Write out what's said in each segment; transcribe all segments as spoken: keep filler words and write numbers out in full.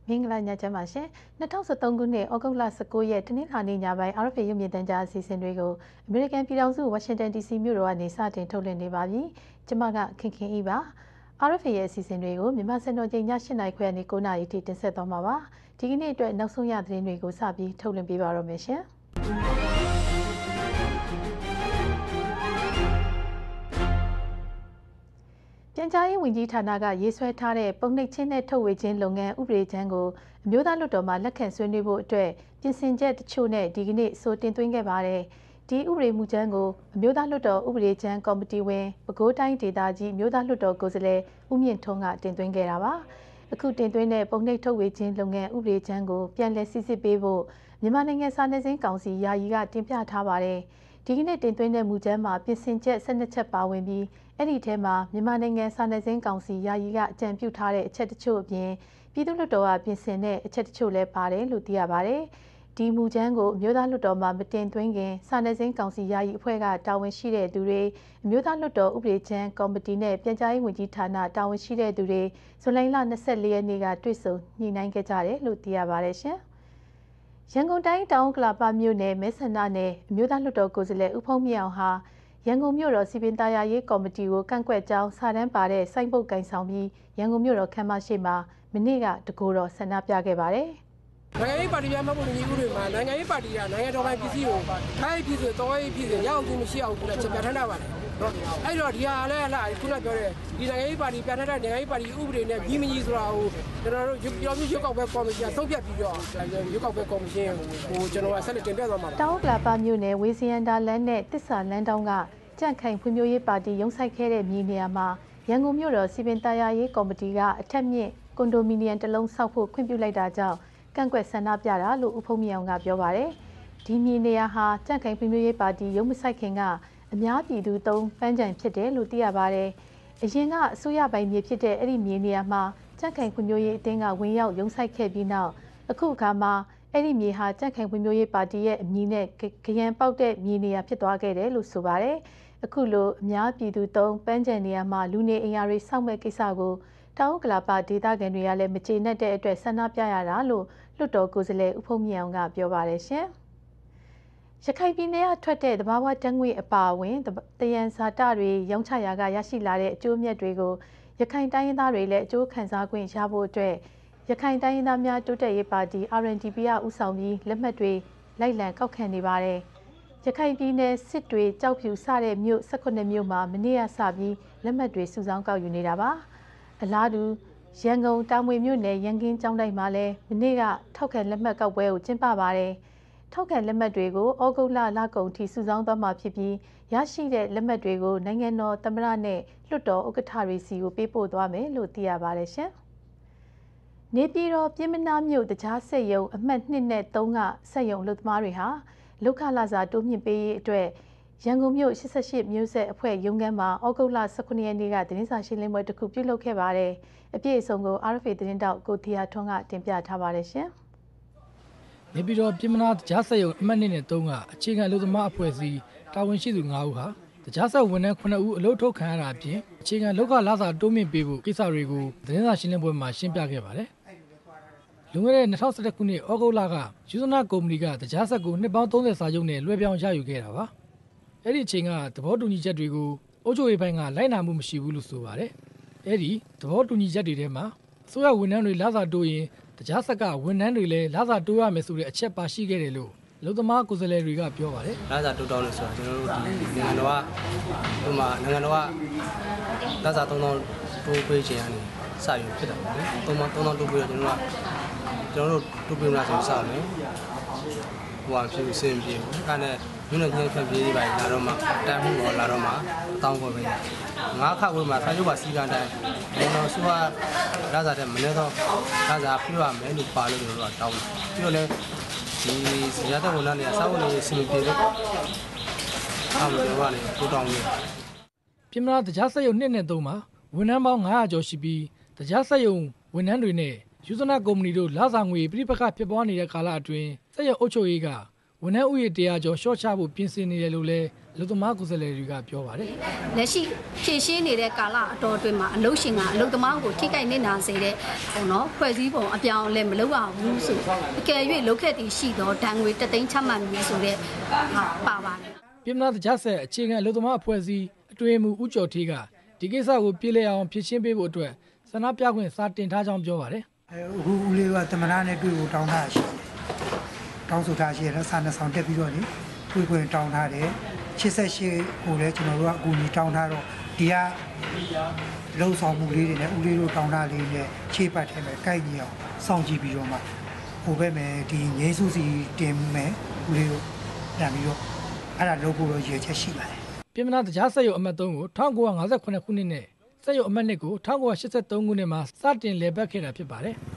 မင်္ဂလာညချမ်းပါရှင်၂၀၁၃ခုနှစ်ဩဂုတ်လ၁၉ရက်တနင်္လာနေ့ညပိုင်း R F A ရုပ်မြင်သံကြားအစီအစဉ်တွေကိုအမေရိကန်ပြည်ထောင်စုဝါရှင်တန် D C မြို့တော်ကနေစတင်ထုတ်လွှင့်နေပါပြီကျမကခင်ခင်ဤပါ R F A ရဲ့အစီအစဉ်တွေကိုမြန်မာစံတော်ချိန်ည၈နာရီခွဲကနေ၉နာရီထိတင်ဆက်သွားမှာပါဒီကနေ့အတွက်နောက်ဆုံးရသတင်းတွေကိုစပြီးထုတ်လွှင့်ပေးပါတော့မယ်ရှင်ပြန်ကြားရေးဝန်ကြီးဌာနကရေးဆွဲထားတဲ့ပုံနှိပ်ချင်းနဲ့ထုတ်ဝေခြင်းလုပ်ငန်းဥပဒေကြမ်းကိုအမျိုးသားလွှတ်တော်မှလက်ခံဆွေးနွေးဖို့အတွက်ပြင်ဆင်ချက်တချို့နဲ့ဒီကနေ့ဆိုတင်သွင်းခဲ့ပါတယ်။ဒီဥပဒေမူကြမ်းကိုအမျိုးသားလွှတ်တော်ဥပဒေကြမ်းကော်မတီဝင်ပဲခူးတိုင်းဒေသကြီးအမျိုးသားလွှတ်တော်ကိုယ်စားလှယ်ဦးမြင့်ထွန်းကတင်သွင်းခဲ့တာပါ။အခုတင်သွင်းတဲ့ပုံနှိပ်ထုတ်ဝေခြင်းလုပ်ငန်းဥပဒေကြမ်းကိုပြန်လည်စစ်ဆေးပေးဖို့မြန်မာနိုင်ငံစာနယ်ဇင်းကောင်စီယာယီကတင်ပြထားပါတယ်။ဒီကနေ့တင်သွင်းတဲ့မူကြမ်းမှာပြင်ဆင်ချက်၁၂ချက်ပါဝင်ပြီးအဲ့ဒီထဲမှာမြန်မာနိုင်ငံစာနယ်ဇင်းကောင်စီယာယီကအကြံပြုထားတဲ့အချက်တချို့အပြင်ပြည်သူ့လွှတ်တော်ကပြင်ဆင်တဲ့အချက်တချို့လည်းပါတယ်လို့သိရပါတယ်။ဒီမူကြမ်းကိုအမျိုးသားလွှတ်တော်မှာမတင်သွင်းခင်စာနယ်ဇင်းကောင်စီယာယီအဖွဲ့ကတာဝန်ရှိတဲ့သူတွေအမျိုးသားလွှတ်တော်ဥပဒေကြမ်းကော်မတီနဲ့ပြန်ကြားရေးဝန်ကြီးဌာနတာဝန်ရှိတဲ့သူတွေဇူလိုင်လ၂၄ရက်နေ့ကတွေ့ဆုံညှိနှိုင်းခဲ့ကြတယ်လို့သိရပါတယ်ရှင်။ရန်ကုန်တိုင်းတောင်ဥက္ကလာပမြို့နယ်မဲဆန္ဒနယ်အမျိုးသားလွှတ်တော်ကိုယ်စားလှယ်ဦးဖုံးမြင့်အောင်ဟာရန်ကုန်မြို့တော်စီပင်သားယာရေးကော်မတီကိုကန့်ကွက်ကြောင်းစာတမ်းပါတဲ့စိုင်းပုတ်ကင်ဆောင်ပြီးရန်ကုန်မြို့တော်ခမ်းမရှိမှာမနေ့ကတကူတော်ဆန္ဒပြခဲ့ပါတယ်။နိုင်ငံရေးပါတီများမှတ်ပုံတင်ကြီးဥတွေမှာနိုင်ငံရေးပါတီကနိုင်ငံတော်ပိုင်ပစ္စည်းကိုထိုင်းပြည်သူတော်ရေးပြည်သူရအောင်ခြင်းမရှိအောင်ခုနချက်ပြဋ္ဌာန်းထားပါတယ်။နော်။အဲ့တော့ဒီဟာလည်းဟလာခုနပြောတဲ့ဒီနိုင်ငံရေးပါတီပြဋ္ဌာန်းတဲ့နိုင်ငံရေးပါတီဥပဒေနဲ့ပြီးမကြီးဆိုတာကိုကျွန်တော်တို့ပြောပြီးရွက်ကောက်ပဲကော်မရှင်ဆုံးဖြတ်ပြီးတော့ရွက်ကောက်ပဲကော်မရှင်ဟိုကျွန်တော်ကဆက်လက်တင်ပြသွားမှာပါ။တောင်ဥက္ကလာပမြို့နယ်ဝေစီယန်ဒါလန်နဲ့တစ္ဆာလန်တောင်းကကြန့်ခိုင်ဖွံ့ဖြိုးရေးပါတီရုံးဆိုင်ခဲ့တဲ့မြေနေရာမှာရန်ကုန်မြို့တော်စီပင်သားယာရေးကော်မတီကအထက်မြင့်ကွန်ဒိုမီနီယံတစ်လုံးဆောက်ဖို့ခွင့်ပြုလိုက်တာကြောင့်ကန့်ကွက်ဆန္ဒပြတာလို့ဦးဖုံးမြင့်အောင်ကပြောပါတယ်။ဒီမြေနေရာဟာကြန့်ခိုင်ဖွံ့ဖြိုးရေးပါတီရုံးမဆိုင်ခင်ကအများပြည်သူသုံးပန်းခြံဖြစ်တယ်လို့သိရပါတယ်။အရင်ကအစိုးရပိုင်မြေဖြစ်တဲ့အဲ့ဒီမြေနေရာမှာကြန့်ခိုင်ဖွံ့ဖြိုးရေးအသင်းကဝင်ရောက်ရုံးဆိုင်ခဲ့ပြီးနောက်အခုအခါမှာအဲ့ဒီမြေဟာကြန့်ခိုင်ဖွံ့ဖြိုးရေးပါတီရဲ့အမည်နဲ့ခရမ်းပေါက်တဲ့မြေနေရာဖြစ်သွားခဲ့တယ်လို့ဆိုပါတယ်။အခုလိုအများပြည်သူသုံးပန်းခြံနေရာမှာလူနေအိမ်ယာတွေစောင့်မဲ့ကိစ္စကိုတောင်ဥက္ကလာပဒေသခံတွေကလည်းမကျေနပ်တဲ့အတွက်ဆန္ဒပြရတာလို့လွှတ်တော်ကိုယ်စားလှယ်ဦးဖုံးမြင့်အောင်ကပြောပါတယ်ရှင်။ရခိုင်ပြည်နယ်ကထွက်တဲ့သဘာဝဓာတ်ငွေ့အပါအဝင်တယံဇာတတွေရောင်းချရာကရရှိလာတဲ့အကျိုးအမြတ်တွေကိုရခိုင်တိုင်းရင်းသားတွေလည်းအကျိုးခံစားခွင့်ရဖို့အတွက်ရခိုင်တိုင်းရင်းသားများတိုးတက်ရေးပါတီ R N D P ကဦးဆောင်ပြီးလက်မှတ်တွေလိုက်လံကောက်ခံနေပါတယ်။ရခိုင်ပြည်နယ်စစ်တွေကြောက်ဖြူစတဲ့မြို့၁၈မြို့မှာမနေ့ကစပြီးလက်မှတ်တွေစုဆောင်းကောက်ယူနေတာပါ။အလားတူရန်ကုန်တာမွေမြို့နယ်ရန်ကင်းကျောင်းတိုင်းမှာလည်းမနေ့ကထောက်ခံလက်မှတ်ကောက်ပွဲကိုကျင်းပပါတယ်။ထောက်ခံလက်မှတ်တွေကိုဩဂုတ်လလကုန်ထိစုဆောင်းသွားမှာဖြစ်ပြီးရရှိတဲ့လက်မှတ်တွေကိုနိုင်ငံတော်သမ္မတနဲ့လွှတ်တော်ဥက္ကဋ္ဌတွေစီကိုပေးပို့သွားမယ်လို့သိရပါတယ်ရှင်။နေပြည်တော်ပြည်မနာမြို့တကြားစက်ရုံအမှတ်၂နဲ့၃ကစက်ရုံအလုပ်သမားတွေဟာလုခလာစာတိုးမြင့်ပေးရေးအတွက်ရန်ကုန်မြို့၈၈မျိုးဆက်အဖွဲ့ရုံးခန်းမှာဩဂုတ်လ၁၉ရက်နေ့ကသတင်းစာရှင်းလင်းပွဲတစ်ခုပြုလုပ်ခဲ့ပါတယ်။အပြည့်အစုံကို R F A သတင်းတောက်ကိုသီယာထွန်းကတင်ပြထားပါတယ်ရှင်။နေပြည်တော်ပြည်မနာတကြားစက်ရုံအမှတ်၂နဲ့၃ကအခြေခံအလုပ်သမားအဖွဲ့အစည်းတာဝန်ရှိသူ၅ဦးဟာတကြားစက်ဝန်ထမ်း9ဦးအလုပ်ထုတ်ခံရတာအပြင်အခြေခံလုခလာစာတိုးမြင့်ပေးဖို့ကိစ္စတွေကိုသတင်းစာရှင်းလင်းပွဲမှာရှင်းပြခဲ့ပါတယ်။လွန်ခဲ့တဲ့၂၀၁၁ခုနှစ်ဩဂုတ်လကယူဇနာကုမ္ပဏီကတကြားဆက်ကိုနှစ်ပေါင်း၃၀စာချုပ်နဲ့လွှဲပြောင်းရယူခဲ့တာပါ။အဲ့ဒီအချိန်ကသဘောတူညီချက်တွေကိုအုပ်ချုပ်ရေးပိုင်းကလိုက်နာမှုမရှိဘူးလို့ဆိုပါတယ်။အဲ့ဒီသဘောတူညီချက်တွေထဲမှာအစိုးရဝန်ထမ်းတွေလစာတိုးရင်တကြားဆက်ကဝန်ထမ်းတွေလည်းလစာတိုးရမယ်ဆိုတဲ့အချက်ပါရှိခဲ့တယ်လို့လူသမားကိုယ်စားလှယ်တွေကပြောပါတယ်။လစာတိုးတောင်းလို့ဆိုတာကျွန်တော်တို့ဒီနိုင်ငံတော်ကဥပမာနိုင်ငံတော်ကလစာသုံးသောတိုးပေးခြင်းအနေစယူဖြစ်တာပေါ့လေ။သုံးသောသုံးသောတိုးပေးတော့ကျွန်တော်ကကျွန်တော်တို့တိုးပေးမလားဆိုစမယ်။ဟိုဟာဖြစ်စင်ပြေဘူး။အဲ့နဲ့ညနေညဖြတ်ပြေးပါလာတော့မှတန်းမှုတော့လာတော့မှအတောင်းပေါ်ပဲငါးခါဝေးမှာဆိုင်ရုပ်ပါစီကံတိုင်းကျွန်တော်စုကလစာတဲ့မနေ့တော့လစာပြရမယ်လို့ပါလို့ကျွန်တော်တို့ကတောင်းတယ်ပြီးတော့လည်းဒီဇာတ်တဲ့ဝန်ထမ်းတွေကစောက်နေစီမပြေလို့အားလုံးပြောရလေတိုးတောင်းနေပြည်မနာတကြားစက်ရုံနှစ်နဲ့သုံးမှာဝန်ထမ်းပေါင်း၅ရာကျော်ရှိပြီးတကြားစက်ရုံဝန်ထမ်းတွေနဲ့ယူဇနာကုမ္ပဏီတို့လစာငွေပြိပခဖြစ်ပွားနေတဲ့ကာလအတွင်းစက်ရုံအုပ်ချုပ်ရေးကဝန်ထမ်းဥယျာဉ်တရားကျော်ရှော့ချဖို့ပြင်ဆင်နေတယ်လို့လည်းလူသမားကိုယ်စားလှယ်တွေကပြောပါတယ်။လက်ရှိဖြည့်ရှင်းနေတဲ့ကာလအတော်အတွင်းမှာအလုပ်ရှင်ကအလုပ်သမားကိုထိခိုက်နေတာစေတဲ့ဟိုနော်ဖွဲ့စည်းပုံအပြောင်းလဲမလုပ်ရဘူးဆိုအကယ်၍လုပ်ခဲ့တည်ရှိတော့ဒဏ်ငွေတသိန်းချမှတ်မည်ဆိုတဲ့ဟာပါပါတယ်။ပြည်မတကြားဆက်အခြေခံအလုပ်သမားအဖွဲ့အစည်းအတွင်းမှုဦးကျော်ထီးကဒီကိစ္စကိုပြည်လဲအောင်ဖြစ်ရှင်းပေးဖို့အတွက်ဆန္ဒပြခွင့်စာတင်ထားကြောင်းပြောပါတယ်။အခုဦးလေးကသမဏနဲ့တွေ့ဖို့တောင်းထားရှိတယ်။တောင်းဆိုထားရှိရတဲ့စာနဲ့ဆောင်တက်ပြီးတော့လေတွေ့ခွင့်တောင်းထားတယ်။ရှစ်ဆက်ရှစ်ကိုလည်းကျွန်တော်တို့ကအကူအညီတောင်းထားတော့ဒီကလုံဆောင်မှုလေးတွေနဲ့ဦးလေးတို့တောင်းထားလေးနဲ့ခြေပတ်ထဲမှာကိုက်ကြီးအောင်စောင့်ကြည့်ပြီးတော့မှဟိုဘက်မှာဒီငိမ့်စုစီတင်မယ်ဦးလေးတို့ပြန်ပြီးတော့အဲ့ဒါလုပ်ဖို့တော့ရည်ချက်ရှိပါတယ်။ပြည်မနာတရားဆက်ရုံအမှတ်သုံးကို၁၉၅ခုနှစ်ခုနှစ်နဲ့ဆက်ရုံအမှတ်နှစ်ကို၁၉၈၃ခုနှစ်မှာစတင်လည်ပတ်ခဲ့တာဖြစ်ပါတယ်။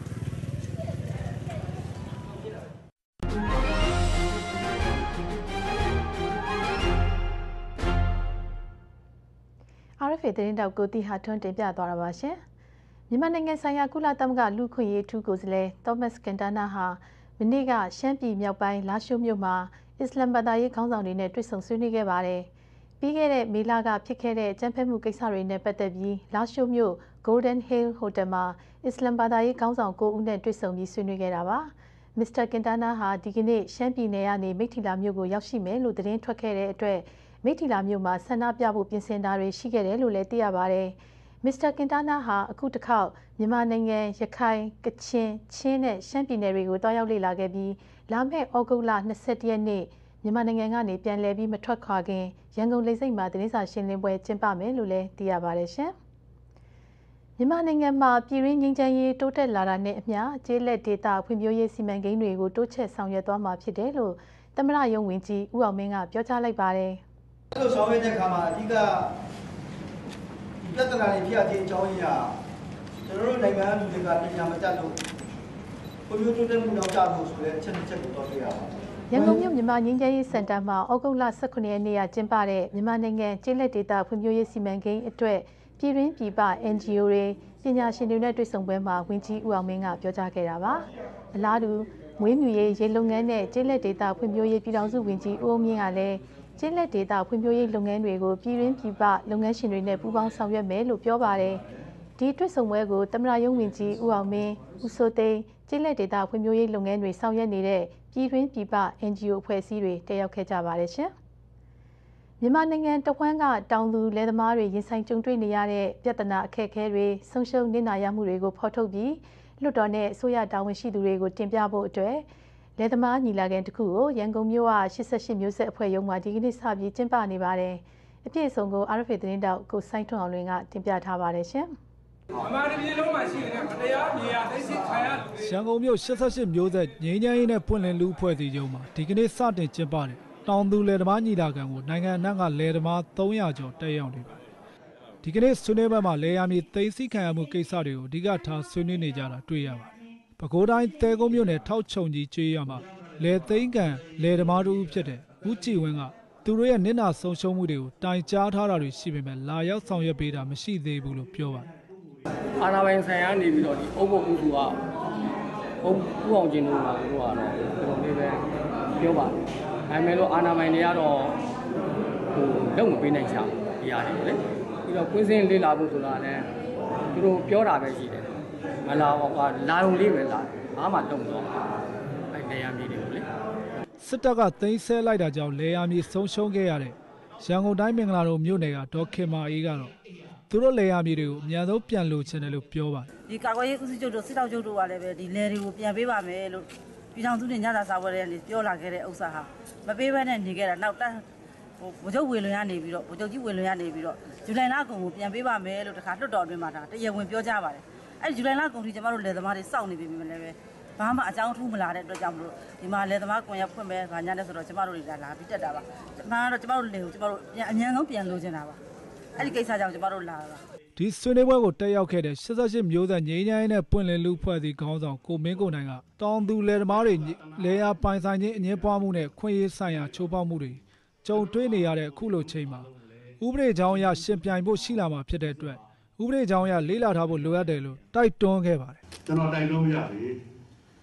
R F A သတင်းတောက်ကိုတီဟာထွန်းတင်ပြသွားတာပါရှင်။မြန်မာနိုင်ငံဆိုင်ရာကုလသမဂ္ဂလူ့ခွင့်ရေးထူးကိုယ်စားလှယ်သောမတ်ကင်တာနာဟာမနေ့ကရှမ်းပြည်မြောက်ပိုင်းလာရှိုးမြို့မှာအစ္စလမ်ဘာသာရေးခေါင်းဆောင်တွေနဲ့တွေ့ဆုံဆွေးနွေးခဲ့ပါတယ်။ပြီးခဲ့တဲ့မေလကဖြစ်ခဲ့တဲ့ကြမ်းဖက်မှုကိစ္စတွေနဲ့ပတ်သက်ပြီးလာရှိုးမြို့ Golden Hill Hotel မှာအစ္စလမ်ဘာသာရေးခေါင်းဆောင်ကိုဦးနဲ့တွေ့ဆုံပြီးဆွေးနွေးခဲ့တာပါ။မစ္စတာကင်တာနာဟာဒီကနေ့ရှမ်းပြည်နယ်ကနေမိထီလာမြို့ကိုရောက်ရှိမယ်လို့သတင်းထွက်ခဲ့တဲ့အတွက်မိထီလာမြို့မှာဆန္ဒပြဖို့ပြင်ဆင်တာတွေရှိခဲ့တယ်လို့လည်းသိရပါတယ်။မစ္စတာကင်တာနာဟာအခုတစ်ခေါက်မြန်မာနိုင်ငံရခိုင်ကချင်ချင်းနဲ့ရှမ်းပြည်နယ်တွေကိုတွားရောက်လေ့လာခဲ့ပြီးလာမယ့်ဩဂုတ်လ၂၁ရက်နေ့မြန်မာနိုင်ငံကနေပြန်လည်ပြီးမထွက်ခွာခင်ရန်ကုန်လေဆိပ်မှာသတင်းစာရှင်းလင်းပွဲကျင်းပမယ်လို့လည်းသိရပါတယ်ရှင်။မြန်မာနိုင်ငံမှာပြည်ရင်းငြိမ်းချမ်းရေးတိုးတက်လာတာနဲ့အမျှကျေးလက်ဒေသဖွံ့ဖြိုးရေးစီမံကိန်းတွေကိုတိုးချဲ့ဆောင်ရွက်သွားမှာဖြစ်တယ်လို့သမ္မတရုံးဝန်ကြီးဦးအောင်မင်းကပြောကြားလိုက်ပါတယ်။အဲ့လိုဆောင်ရွက်တဲ့အခါမှာအဓိကပြဿနာတွေဖြစ်ရခြင်းအကြောင်းအရာကျွန်တော်တို့နိုင်ငံလူတွေကပညာမတတ်လို့ဖွံ့ဖြိုးတိုးတက်မှုနောက်ကျလို့ဆိုတဲ့အချက်တစ်ချက်ကိုတော့တွေ့ရပါတယ်။ရန်ကုန်မြို့မြန်မာငြိမ်းချမ်းရေးစင်တာမှာဩဂုတ်လ၁၉ရက်နေ့ကကျင်းပတဲ့မြန်မာနိုင်ငံကျေးလက်ဒေသဖွံ့ဖြိုးရေးစီမံကိန်းအတွက်ပြည်တွင်းပြည်ပ N G O တွေပညာရှင်တွေနဲ့တွေ့ဆုံပွဲမှာဝန်ကြီးဦးအောင်မင်းကပြောကြားခဲ့တာပါ။အလားတူမွေးမြူရေးရေလုပ်ငန်းနဲ့ကျေးလက်ဒေသဖွံ့ဖြိုးရေးပြည်ထောင်စုဝန်ကြီးဦးအောင်မြင့်ကလည်းကျေးလက်ဒေသဖွံ့ဖြိုးရေးလုပ်ငန်းတွေကိုပြည်တွင်းပြည်ပလုပ်ငန်းရှင်တွေနဲ့ပူးပေါင်းဆောင်ရွက်မယ်လို့ပြောပါတယ်။ဒီတွေ့ဆုံပွဲကိုသမ္မတရုံးဝန်ကြီးဦးအောင်မင်း၊ဦးစိုးသိန်းကျေးလက်ဒေသဖွံ့ဖြိုးရေးလုပ်ငန်းတွေဆောင်ရွက်နေတဲ့ပြည်တွင်းပြည်ပ N G O အဖွဲ့အစည်းတွေတက်ရောက်ခဲ့ကြပါတယ်ရှင်။မြန်မာနိုင်ငံတဝန်းကတောင်သူလယ်သမားတွေရင်ဆိုင်ကြုံတွေ့နေရတဲ့ပြဿနာအခက်အခဲတွေဆုံးရှုံးနစ်နာရမှုတွေကိုဖော်ထုတ်ပြီးလွှတ်တော်နဲ့အစိုးရတာဝန်ရှိသူတွေကိုတင်ပြဖို့အတွက်လယ်သမားညီလာခံတစ်ခုကိုရန်ကုန်မြို့က၈၈မျိုးဆက်အဖွဲ့ရုံးမှာဒီကနေ့စပြီးကျင်းပနေပါတယ်။အပြည့်အစုံကို R F A သတင်းတောက်ကိုစိုင်းထွန်းအောင်လွင်ကတင်ပြထားပါတယ်ရှင်။မြန်မာပြည်လုံးမှာရှိနေတဲ့မတရားမြေယာသိမ်းဆည်းခံရရန်ကုန်မြို့၈၈မျိုးဆက်ငြိမ်းချမ်းရေးနဲ့ပွင့်လင်းလူအဖွဲ့အစည်းရုံးမှာဒီကနေ့စတင်ကျင်းပတဲ့တောင်သူလယ်သမားညီလာခံကိုနိုင်ငံအနှံ့ကလယ်သမား၃၀၀ကျော်တက်ရောက်နေပါတယ်။ဒီကနေ့ဆွေးနွေးပွဲမှာလယ်ယာမြေသိမ်းဆည်းခံရမှုကိစ္စတွေကိုအဓိကထားဆွေးနွေးနေကြတာတွေ့ရပါတယ်။ပဲခူးတိုင်းသဲကုန်းမြို့နယ်ထောက်ချုံကြီးကျေးရွာမှာလယ်သိမ်းကန်လယ်သမားတို့ဖြစ်တဲ့ဦးကြည်ဝင်းကသူတို့ရဲ့နစ်နာဆုံးရှုံးမှုတွေကိုတိုင်ကြားထားတာတွေရှိပေမဲ့လာရောက်ဆောင်ရွက်ပေးတာမရှိသေးဘူးလို့ပြောပါတယ်။အာဏာပိုင်ဆိုင်ရာနေပြီးတော့ဒီအုပ်ဖို့ဦးသူကအုပ်ဦးအောင်ကျင်းတို့ကတို့ကတော့ဒီလိုလေးပဲပြောပါတယ်။ဒါပေမဲ့လို့အာဏာပိုင်တွေကတော့ဟိုလုံမပေးနိုင်ချာဒီရတယ်လေ။ပြီးတော့ကွင်းစင်းလေးလာဖို့ဆိုတာလည်းသူတို့ပြောတာပဲရှိတယ်။မလာတော့ကလာုံလေးပဲလာဘာမှလုံတော့အဲ့နေရာမြေတွေကိုလေစစ်တပ်ကသိမ်းဆဲလိုက်တာကြောင့်လေယာမြေဆုံးရှုံးခဲ့ရတဲ့ရန်ကုန်တိုင်းမင်္ဂလာတို့မြို့နယ်ကဒေါ်ခင်မာအေးကတော့သူတို့လေယာမြေတွေကိုအများဆုံးပြန်လိုချင်တယ်လို့ပြောပါတယ်ဒီကာကွယ်ရေးဦးစီးချုပ်တို့စစ်တောက်ချုပ်တို့ကလည်းပဲဒီလေတွေကိုပြန်ပေးပါမယ်လို့ပြည်ထောင်စုနဲ့ညသာစာဝဲတွေကနေပြောလာခဲ့တဲ့ဥစ္စာဟာမပေးဘဲနဲ့နေခဲ့တာနောက်တန်းဟိုဗိုလ်ချုပ်ဝေလွန်ရနေပြီးတော့ဗိုလ်ချုပ်ကြီးဝေလွန်ရနေပြီးတော့ဇူလိုင်လကုန်ကိုပြန်ပေးပါမယ်လို့တခါလွှတ်တော်အတွင်းမှာဒါတရားဝင်ပြောကြပါတယ်အဲ့ဒီဇူလိုင်လကုန်ထိကျမတို့လယ်သမားတွေစောင့်နေပြီမလဲပဲဘာမှအကြောင်းထူးမလာတဲ့အတွက်ကြောင့်မလို့ဒီမှာလယ်သမားကွန်ရက်ဖွင့်မယ်ဗာညာနဲ့ဆိုတော့ကျမတို့တွေလာပြီးတက်တာပါကျမကတော့ကျမတို့လယ်ကိုကျမတို့ပြန်အញ្ញံဆုံးပြန်လိုချင်တာပါအဲ့ဒီကိစ္စကြောင့်ကျမတို့လာတာဒီဆွေးနွေးပွဲကိုတက်ရောက်ခဲ့တဲ့၈၈မျိုးဆက်ငြိမ်းချမ်းရေးနဲ့ပွင့်လင်းလူဖွဲ့စည်းခေါင်းဆောင်ကိုမင်းကိုနိုင်ကတောင်သူလယ်သမားတွေလယ်ယာပိုင်ဆိုင်ခြင်းအငြင်းပွားမှုနဲ့ခွင့်ရေးဆိုင်ရာချိုးဖောက်မှုတွေကြုံတွေ့နေရတဲ့အခုလိုချိန်မှာဥပဒေကြောင်းအရရှင်ပြိုင်ဖို့ရှိလာမှာဖြစ်တဲ့အတွက်ဥပဒေကြောင်းအရလေးလာထားဖို့လိုအပ်တယ်လို့တိုက်တွန်းခဲ့ပါတယ်ကျွန်တော်တိုက်တွန်းရပြီ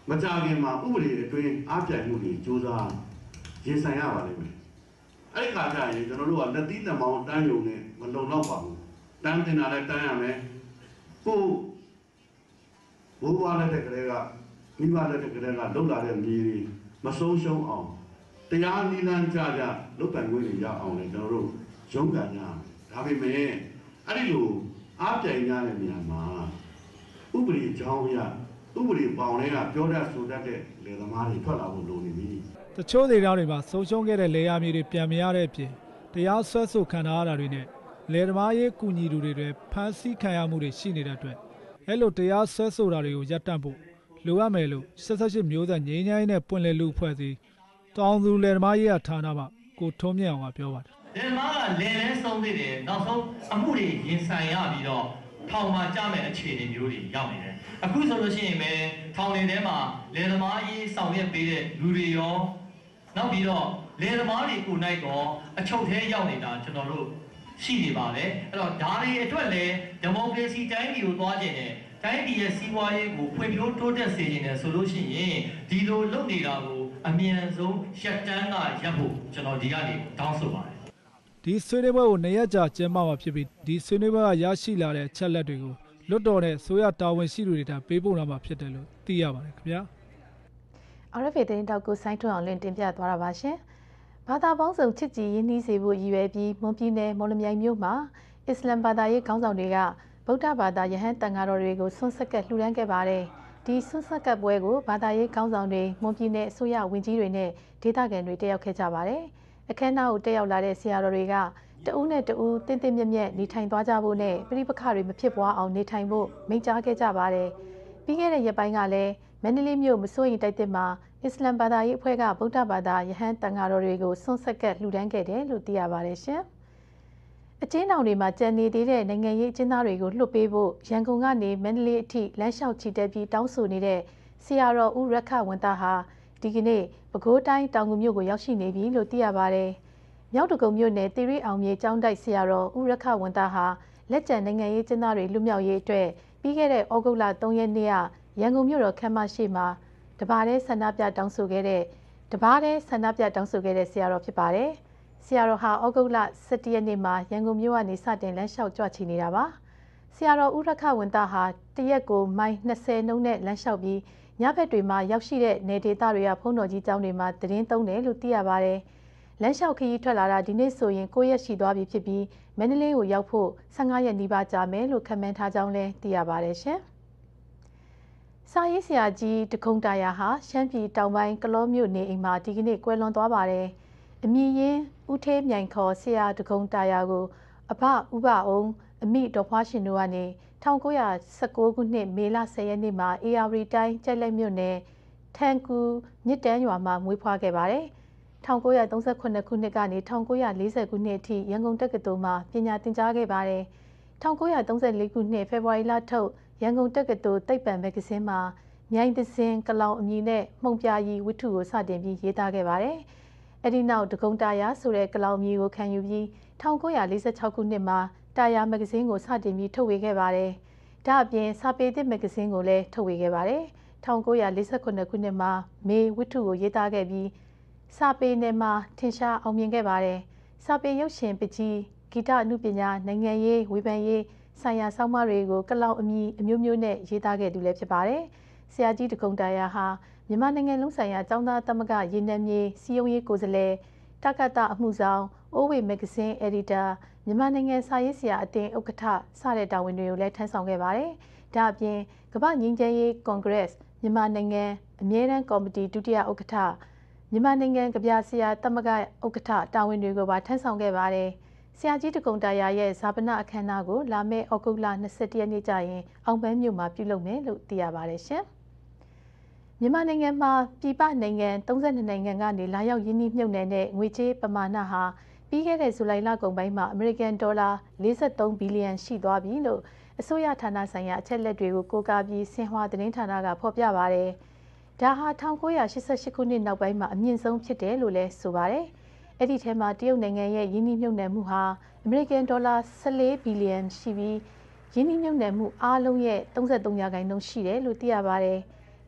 မကြခင်မှာဥပဒေအတွင်းအားပြိုင်မှုတွေစူးစမ်းရင်ဆိုင်ရပါလိမ့်မယ်အဲ့ဒီခါကျရင်ကျွန်တော်တို့ကလက်သီးနှမောင်းတန်းယုံနဲ့မလုံလောက်ပါဘူးတန်းတင်တာလည်းတန်းရမယ်ကိုဘိုးဘွားလက်ထက်ကလေးကမိဘလက်ထက်ကလေးကလုံလာတဲ့မြေတွေမဆုံးရှုံးအောင်တရားနိလန်းကြကြလုတ်ပိုင်ခွင့်တွေရအောင်လေကျွန်တော်တို့ရုန်းကန်ကြဒါပေမဲ့အဲ့ဒီလိုအားပြိုင်ကြတဲ့နေရာမှာဥပဒေကြောင်းရဥပဒေပေါင်းတွေကပြောတတ်ဆိုတတ်တဲ့လေသမားတွေထွက်လာဖို့လိုနေပြီတချို့ဒေသတွေမှာဆုံးရှုံးခဲ့တဲ့လေယာမြေတွေပြန်မရတဲ့အပြင်တရားစွဲဆိုခံထားရတာတွေနဲ့လေသမားရေးကူညီသူတွေတွေဖမ်းဆီးခံရမှုတွေရှိနေတဲ့အတွက်အဲ့လိုတရားစွဲဆိုတာတွေကိုရပ်တန့်ဖို့လိုအပ်မယ်လို့ဆက်ဆက်ရှိမျိုးဆက်ငြိမ်းချမ်းရေးနဲ့ပွင့်လည်လူအဖွဲ့အစည်းတောင်သူလေသမားရေးဌာနမှကိုထုံးမြင့်အောင်ကပြောပါတယ်လေသမားကလေလဲဆုံးသေးတယ်နောက်ဆုံးအမှုတွေရင်ဆိုင်ရပြီးတော့ထောင်မှာကြားမဲ့အခြေအနေမျိုးတွေရောက်နေတယ်အခုဆိုလို့ရှိရင်ပဲထောင်တွေထဲမှာလေသမားရေးဆောင်ရွက်ပေးတဲ့လူတွေရောနောက်ပြီးတော့လေသမားတွေကိုနိုင်တော့အချုပ်ထဲရောက်နေတာကျွန်တော်တို့ရှိနေပါလေအဲ့တော့ဒါတွေအတွက်လည်းဒီမိုကရေစီတိုင်းပြည်ကိုသွားကျင်တယ်တိုင်းပြည်ရဲ့စီးပွားရေးကိုဖွံ့ဖြိုးတိုးတက်စေချင်တယ်ဆိုလို့ရှိရင်ဒီလိုလုပ်နေတာကိုအမြန်ဆုံးရပ်တန်းကရပ်ဖို့ကျွန်တော်ဒီကနေတောင်းဆိုပါတယ်ဒီဆွေးနွေးပွဲကိုနေရကြကျင်းပမှာဖြစ်ပြီးဒီဆွေးနွေးပွဲကရရှိလာတဲ့ချက်လက်တွေကိုလွတ်တော်နဲ့ဆိုရတာဝန်ရှိသူတွေထံပေးပို့လာမှာဖြစ်တယ်လို့သိရပါတယ်ခင်ဗျာအာရဖေသတင်းတောက်ကိုစိုင်းထွန်းအောင်လင်းတင်ပြသွားတာပါရှင်ဘာသာပေါင်းစုံချစ်ကြည်ရင်းနှီးစေဖို့ရည်ရွယ်ပြီးမွန်ပြည်နယ်မော်လမြိုင်မြို့မှာအစ္စလမ်ဘာသာရေးခေါင်းဆောင်တွေကဗုဒ္ဓဘာသာယဟန်တန်ဃာတော်တွေကိုဆွန့်ဆက်ကလှူဒန်းခဲ့ပါတယ်ဒီဆွန့်ဆက်ကပွဲကိုဘာသာရေးခေါင်းဆောင်တွေမွန်ပြည်နယ်အစိုးရဝန်ကြီးတွေနဲ့ဒေသခံတွေတက်ရောက်ခဲ့ကြပါတယ်အခမ်းအနားကိုတက်ရောက်လာတဲ့ဆရာတော်တွေကတဦးနဲ့တဦးတင်းတင်းမြတ်မြတ်နေထိုင်သွားကြဖို့နဲ့ပြိပခါတွေမဖြစ်ပွားအောင်နေထိုင်ဖို့မိန့်ကြားခဲ့ကြပါတယ်ပြီးခဲ့တဲ့ရက်ပိုင်းကလည်းမန္တလေးမြို့မစိုးရိမ်တိုက်သစ်မှာအစ္စလမ်ဘာသာရေးအဖွဲ့ကဗုဒ္ဓဘာသာယဟန်တန်ဃာတော်တွေကိုဆွန့်ဆက်ကလှူဒန်းခဲ့တယ်လို့သိရပါတယ်ရှင်အကျဉ်းထောင်တွေမှာကြံနေသေးတဲ့နိုင်ငံရေးအကျဉ်းသားတွေကိုလွှတ်ပေးဖို့ရန်ကုန်ကနေမန္တလေးအထိလမ်းလျှောက်ချီတက်ပြီးတောင်းဆိုနေတဲ့ဆရာတော်ဦးရခဝန်သားဟာဒီကနေ့ပဲခူးတိုင်းတောင်ငူမြို့ကိုရောက်ရှိနေပြီလို့သိရပါတယ်။မြောက်တကုံမြို့နယ်တိရိအောင်မြေကျောင်းတိုက်ဆရာတော်ဦးရခဝန်သားဟာလက်ကျန်နိုင်ငံရေးကျင်းသားတွေလွတ်မြောက်ရေးအတွက်ပြီးခဲ့တဲ့ဩဂုတ်လသုံးရက်နေ့ကရန်ကုန်မြို့တော်ခမ်းမရှိမှာတပါးတဲ့ဆန္ဒပြတောင်းဆိုခဲ့တဲ့တပါးတဲ့ဆန္ဒပြတောင်းဆိုခဲ့တဲ့ဆရာတော်ဖြစ်ပါတယ်။ဆရာတော်ဟာဩဂုတ်လဆယ့်တစ်ရက်နေ့မှာရန်ကုန်မြို့ကနေစတင်လမ်းလျှောက်ကြွချီနေတာပါ။ဆရာတော်ဦးရခဝန်သားဟာတရက်ကိုမိုင်နှစ်ဆယ်နှုန်းနဲ့လမ်းလျှောက်ပြီးညဘက်တွေမှာရောက်ရှိတဲ့နေဒေသတွေကဖုံးတော်ကြီးကျောင်းတွေမှာတည်င်းသုံးတယ်လို့သိရပါတယ်။လမ်းလျှောက်ခရီးထွက်လာတာဒီနေ့ဆိုရင်၉ရက်ရှိသွားပြီဖြစ်ပြီးမန္တလေးကိုရောက်ဖို့ဆယ့်ငါးရက်နီးပါးကြာမယ်လို့ခန့်မှန်းထားကြောင်းလည်းသိရပါတယ်ရှင်။စာရေးဆရာကြီးတခုံတာယာဟာရှမ်းပြည်တောင်ပိုင်းကလောမြို့နေအိမ်မှာဒီကနေ့ကွယ်လွန်သွားပါတယ်။အမည်ရင်းဦးထေးမြိုင်ခေါ်ဆရာတခုံတာယာကိုအဘဥပအောင်အမိတော်ဖွားရှင်တို့ကနေ၁၉၁၉ခုနှစ်မေလဆယ်ရက်နေ့မှာအေယာဝတီတိုင်းကျိုက်လက်မြို့နယ်ထန်ကူမြစ်တန်းရွာမှာမွေးဖွားခဲ့ပါတယ်။၁၉၃၉ခုနှစ်ကနေ၁၉၄၀ခုနှစ်အထိရန်ကုန်တက္ကသိုလ်မှာပညာသင်ကြားခဲ့ပါတယ်။၁၉၃၄ခုနှစ်ဖေဖော်ဝါရီလထုတ်ရန်ကုန်တက္ကသိုလ်သိပ္ပံမဂ္ဂဇင်းမှာမြိုင်သစင်ကလောင်အမည်နဲ့မှုံပြာရီဝတ္ထုကိုစတင်ပြီးရေးသားခဲ့ပါတယ်။အဲဒီနောက်ဒဂုံတာယာဆိုတဲ့ကလောင်အမည်ကိုခံယူပြီး၁၉၄၆ခုနှစ်မှာတာယာမဂ္ဂဇင်းကိုစတင်ပြီးထုတ်ဝေခဲ့ပါတယ်။ဒါအပြင်စာပေသစ်မဂ္ဂဇင်းကိုလည်းထုတ်ဝေခဲ့ပါတယ်။၁၉၄၉ခုနှစ်မှာမေဝတ္ထုကိုရေးသားခဲ့ပြီးစာပေနယ်မှာထင်ရှားအောင်မြင်ခဲ့ပါတယ်။စာပေရုပ်ရှင်ပကြီးဂီတအမှုပညာနိုင်ငံရေးဝေဖန်ရေးဆိုင်ရာဆောင်းပါးတွေကိုကလောင်အမည်အမျိုးမျိုးနဲ့ရေးသားခဲ့သူလည်းဖြစ်ပါတယ်။ဆရာကြီးဒဂုံတာယာဟာမြန်မာနိုင်ငံလုံးဆိုင်ရာကျောင်းသားသမဂ္ဂရေနံမြေစီယုံရေးကိုယ်စားလှယ်တက္ကသအမှုဆောင်အိုးဝေမဂ္ဂဇင်းအယ်ဒီတာမြန်မာနိုင်ငံစာရေးဆရာအသင်းဥက္ကဋ္ဌစတဲ့တာဝန်တွေကိုလည်းထမ်းဆောင်ခဲ့ပါတယ်။ဒါအပြင်ကမ္ဘာ့ငြိမ်းချမ်းရေးကွန်ဂရက်မြန်မာနိုင်ငံအမြဲတမ်းကော်မတီဒုတိယဥက္ကဋ္ဌမြန်မာနိုင်ငံကဗျာဆရာသမဂ္ဂဥက္ကဋ္ဌတာဝန်တွေကိုပါထမ်းဆောင်ခဲ့ပါတယ်။ဆရာကြီးဒဂုံတာယာရဲ့ဇာပနအခမ်းအနားကိုလာမယ့်ဩဂုတ်လ၂၁ရက်နေ့ကျရင်အောင်ပန်းမြို့မှာပြုလုပ်မယ်လို့သိရပါတယ်ရှင်။မြန်မာနိုင်ငံမှာပြည်ပနိုင်ငံ၃၂နိုင်ငံကနေလာရောက်ရင်းနှီးမြှုပ်နှံတဲ့ငွေကြေးပမာဏဟာပြီးခဲ့တဲ့ဇူလိုင်လကုန်ပိုင်းမှာအမေရိကန်ဒေါ်လာ၄၃ဘီလီယံရှိသွားပြီလို့အစိုးရဌာနဆိုင်ရာအချက်လက်တွေကိုကိုးကားပြီးဆင်ဟွာသတင်းဌာနကဖော်ပြပါတယ်။ဒါဟာ၁၉၈၈ခုနှစ်နောက်ပိုင်းမှာအမြင့်ဆုံးဖြစ်တယ်လို့လည်းဆိုပါတယ်။အဲ့ဒီထဲမှာတရုတ်နိုင်ငံရဲ့ရင်းနှီးမြှုပ်နှံမှုဟာအမေရိကန်ဒေါ်လာ၁၄ဘီလီယံရှိပြီးရင်းနှီးမြှုပ်နှံမှုအားလုံးရဲ့၃၃ရာခိုင်နှုန်းရှိတယ်လို့သိရပါတယ်။ တ